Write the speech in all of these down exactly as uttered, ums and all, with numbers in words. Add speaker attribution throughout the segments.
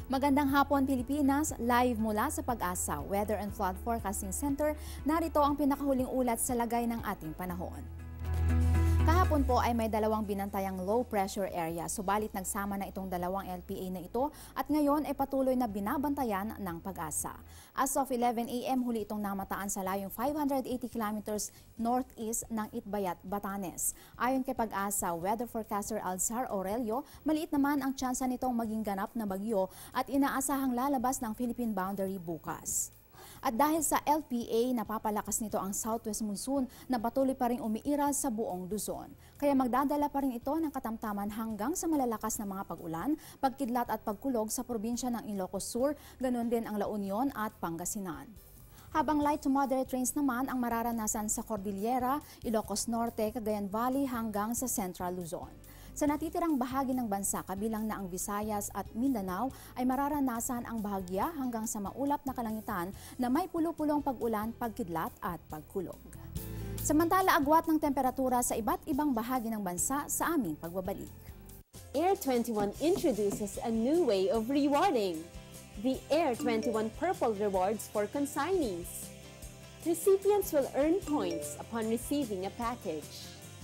Speaker 1: Magandang hapon Pilipinas, live mula sa Pag-asa Weather and Flood Forecasting Center. Narito ang pinakahuling ulat sa lagay ng ating panahon. Kahapon po ay may dalawang binantayang low pressure area, subalit nagsama na itong dalawang L P A na ito at ngayon ay patuloy na binabantayan ng Pag-asa. As of eleven A M huli itong namataan sa layong five hundred eighty kilometers northeast ng Itbayat, Batanes. Ayon kay Pag-asa Weather Forecaster Alzar Aurelio, maliit naman ang tsansa nitong maging ganap na bagyo at inaasahang lalabas ng Philippine boundary bukas. At dahil sa L P A, napapalakas nito ang southwest monsoon na patuloy pa rin umiiral sa buong Luzon. Kaya magdadala pa rin ito ng katamtaman hanggang sa malalakas na mga pag-ulan, pagkidlat at pagkulog sa probinsya ng Ilocos Sur, ganon din ang La Union at Pangasinan. Habang light to moderate rains naman ang mararanasan sa Cordillera, Ilocos Norte, Cagayan Valley hanggang sa Central Luzon. Sa natitirang bahagi ng bansa, kabilang na ang Visayas at Mindanao, ay mararanasan ang bahagya hanggang sa maulap na kalangitan na may pulo-pulong pag-ulan, pagkidlat at pagkulog. Samantala, agwat ng temperatura sa iba't ibang bahagi ng bansa sa aming pagbabalik.
Speaker 2: Air twenty-one introduces a new way of rewarding. The Air twenty-one Purple Rewards for consignees. Recipients will earn points upon receiving a package.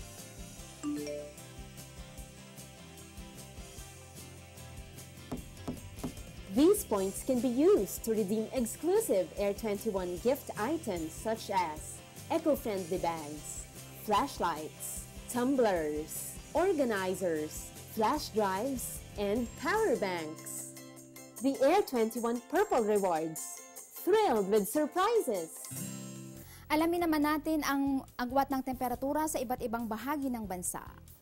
Speaker 2: These points can be used to redeem exclusive Air twenty-one gift items such as eco-friendly bags, flashlights, tumblers, organizers, flash drives, and power banks. The Air twenty-one Purple Rewards, thrilled with surprises!
Speaker 1: Alamin naman natin ang agwat ng temperatura sa iba't ibang bahagi ng bansa.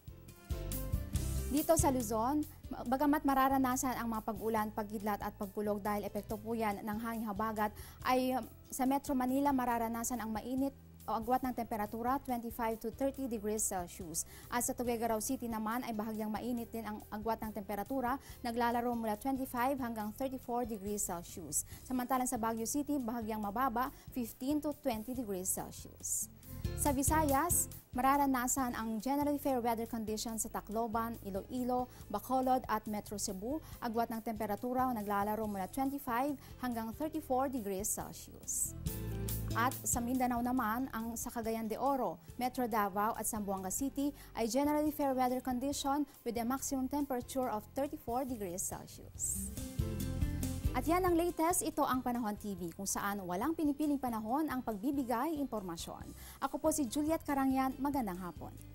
Speaker 1: Dito sa Luzon, bagamat mararanasan ang mga pag-ulan, pagkidlat at pagkulog dahil epekto po yan ng hanging habagat, ay sa Metro Manila mararanasan ang mainit o agwat ng temperatura twenty-five to thirty degrees Celsius. At sa Tuguegarao City naman ay bahagyang mainit din ang agwat ng temperatura, naglalaro mula twenty-five hanggang thirty-four degrees Celsius. Samantalang sa Baguio City, bahagyang mababa, fifteen to twenty degrees Celsius. Sa Visayas, mararanasan ang generally fair weather conditions sa Tacloban, Iloilo, Bacolod at Metro Cebu. Agwat ng temperatura naglalaro mula twenty-five hanggang thirty-four degrees Celsius. At sa Mindanao naman, ang sa Cagayan de Oro, Metro Davao at Zamboanga City ay generally fair weather condition with a maximum temperature of thirty-four degrees Celsius. At yan ang latest, ito ang Panahon T V kung saan walang pinipiling panahon ang pagbibigay impormasyon. Ako po si Juliet Caranguian, magandang hapon.